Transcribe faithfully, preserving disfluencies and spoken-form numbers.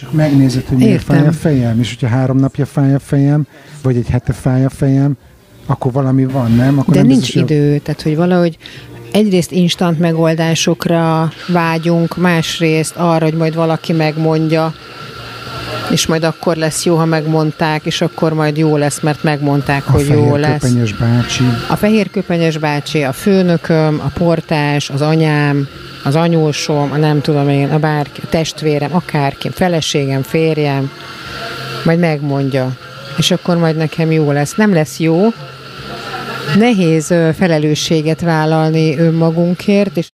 Csak megnézed, hogy miért Értem. fáj a fejem, és hogyha három napja fáj a fejem, vagy egy hete fáj a fejem, akkor valami van, nem? Akkor De nem nincs biztos, hogy- idő, tehát hogy valahogy egyrészt instant megoldásokra vágyunk, másrészt arra, hogy majd valaki megmondja, és majd akkor lesz jó, ha megmondták, és akkor majd jó lesz, mert megmondták, A hogy jó lesz. fehérköpenyes bácsi. A fehérköpenyes bácsi, a főnököm, a portás, az anyám, az anyósom, a nem tudom én, a bárki, a testvérem, akárki, feleségem, férjem, majd megmondja. És akkor majd nekem jó lesz. Nem lesz jó. Nehéz ö, felelősséget vállalni önmagunkért, és